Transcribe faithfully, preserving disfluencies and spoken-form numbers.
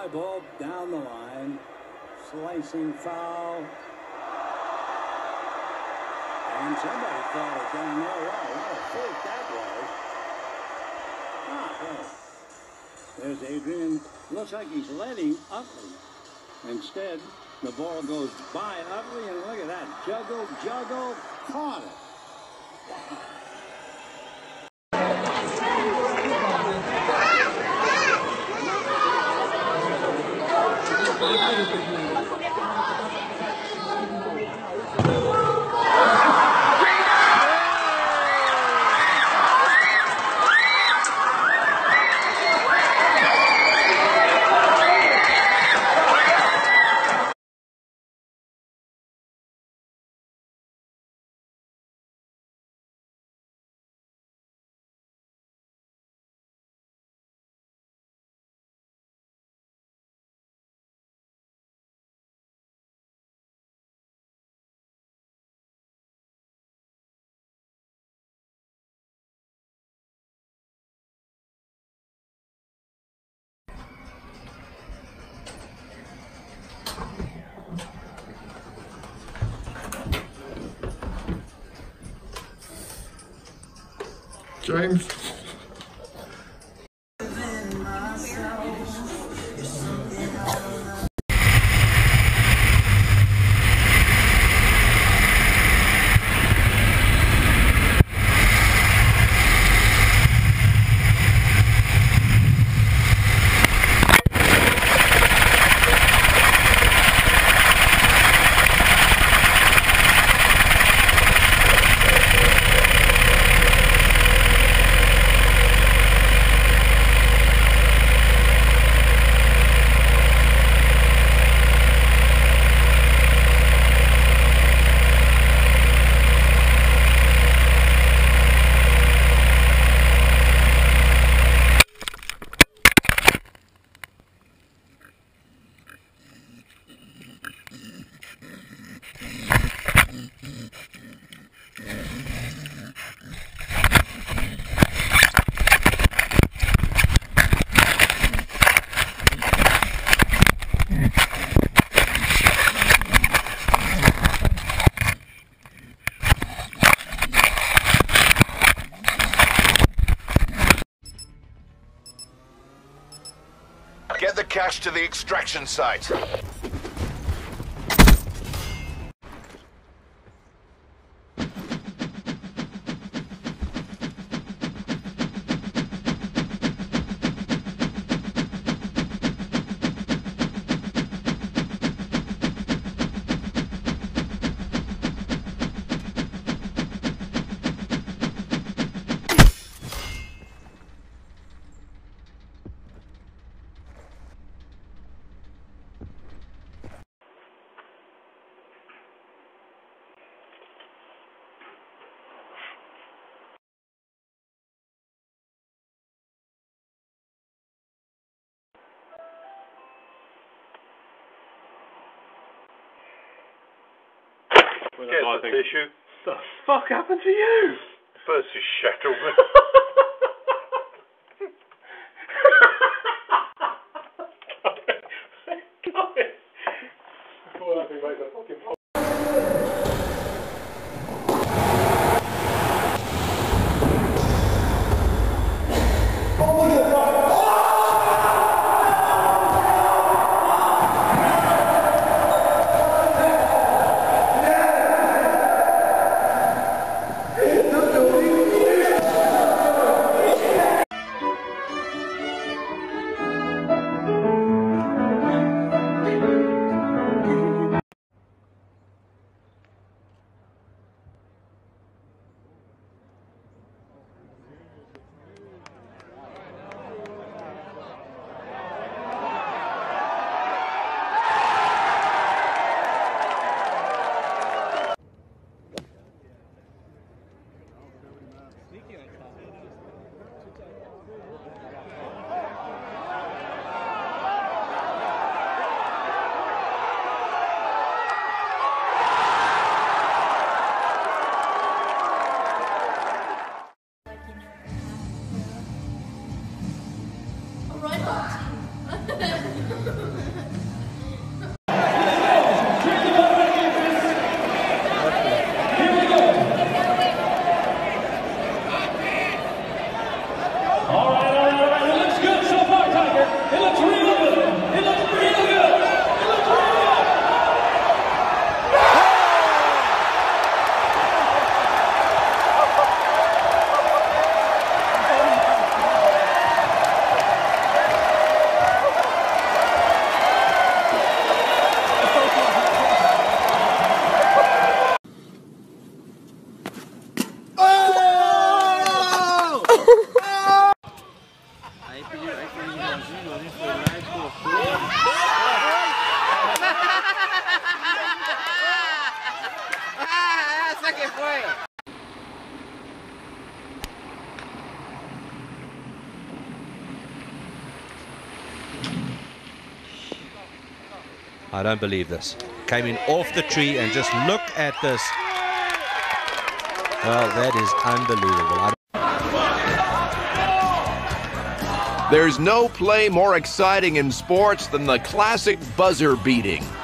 fly ball down the line. Slicing foul. And somebody called it down there. Wow, what a fake that was. Ah, well. There's Adrian. Looks like he's letting Utley. Instead, the ball goes by Utley, and look at that. Juggle, juggle, caught it. James. Get the cash to the extraction site. Get the tissue. What the fuck happened to you? First you shattered me. Stop it. Before that thing makes a fucking pop. Right on. I don't believe this. Came in off the tree and just look at this. Well, that is unbelievable. I There's no play more exciting in sports than the classic buzzer beating.